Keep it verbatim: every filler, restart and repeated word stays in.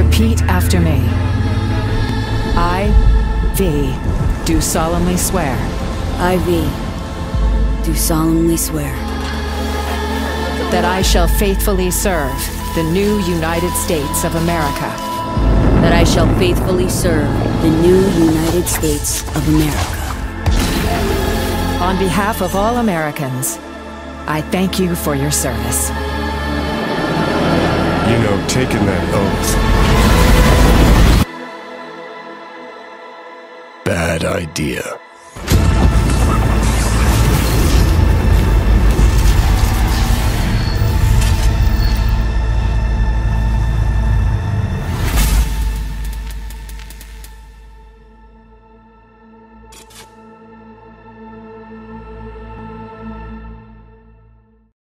Repeat after me. I, V, do solemnly swear. I, V, do solemnly swear that I shall faithfully serve the new United States of America. That I shall faithfully serve the new United States of America. On behalf of all Americans, I thank you for your service. You know, taking that oath... bad idea.